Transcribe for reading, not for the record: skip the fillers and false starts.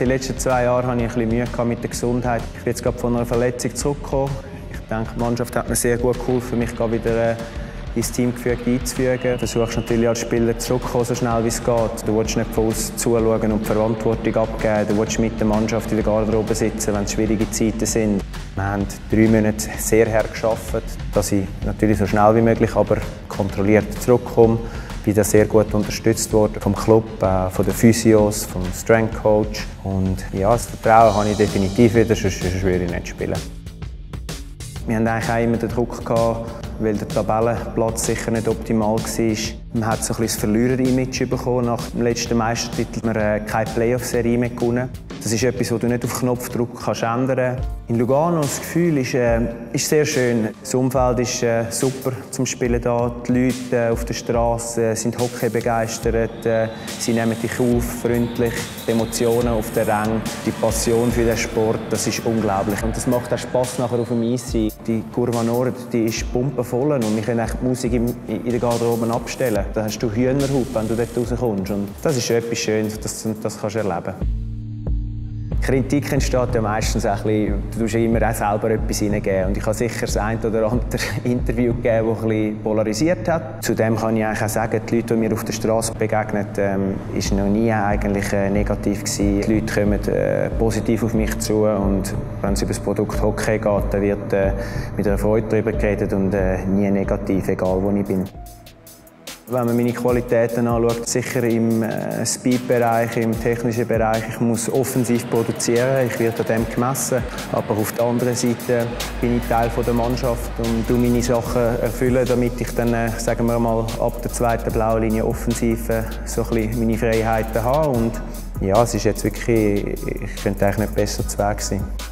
Die letzten 2 Jahre hatte ich ein bisschen Mühe mit der Gesundheit. Ich bin jetzt gerade von einer Verletzung zurückgekommen. Ich denke, die Mannschaft hat mir sehr gut geholfen, mich wieder ins Teamgefüge einzufügen. Du versuchst natürlich als Spieler zurückzukommen, so schnell wie es geht. Du willst nicht von uns zuschauen und die Verantwortung abgeben. Du willst mit der Mannschaft in der Garderobe sitzen, wenn es schwierige Zeiten sind. Wir haben 3 Monate sehr hart gearbeitet, dass ich natürlich so schnell wie möglich, aber kontrolliert zurückkomme. Ich bin sehr gut unterstützt worden vom Club, von den Physios, vom Strength Coach. Und ja, das Vertrauen habe ich definitiv wieder, sonst würde ich nicht spielen. Wir hatten eigentlich auch immer den Druck gehabt, weil der Tabellenplatz sicher nicht optimal war. Man hat so ein bisschen das Verlierer-Image bekommen. Nach dem letzten Meistertitel haben wir keine Playoff-Serie mehr gewonnen. Das ist etwas, das du nicht auf Knopfdruck ändern kannst. In Lugano das Gefühl ist sehr schön. Das Umfeld ist super zum Spielen da. Die Leute auf der Straße sind Hockey begeistert. Sie nehmen dich auf, freundlich. Die Emotionen auf den Rängen, die Passion für den Sport, das ist unglaublich. Und das macht auch Spass nachher auf dem Eis sein. Die Curva Nord, die ist pumpenvoll und wir können die Musik in der Garderobe abstellen. Da hast du Hühnerhaut, wenn du dort rauskommst. Und das ist etwas Schönes, das kannst du erleben. Kritik entsteht ja meistens ein bisschen, du musst immer auch selber etwas hineingeben. Und ich habe sicher das ein oder andere Interview gegeben, das ein bisschen polarisiert hat. Zudem kann ich eigentlich auch sagen, die Leute, die mir auf der Straße begegnen, ist noch nie eigentlich negativ gewesen. Die Leute kommen positiv auf mich zu und wenn es über das Produkt Hockey geht, dann wird mit einer Freude darüber geredet und nie negativ, egal wo ich bin. Wenn man meine Qualitäten anschaut, sicher im Speed-Bereich, im technischen Bereich, ich muss offensiv produzieren, ich werde an dem gemessen. Aber auf der anderen Seite bin ich Teil der Mannschaft und tue meine Sachen erfüllen, damit ich dann, sagen wir mal, ab der 2. blauen Linie offensiv so ein bisschen meine Freiheiten habe. Und ja, es ist jetzt wirklich, ich könnte eigentlich nicht besser zu Weg sein.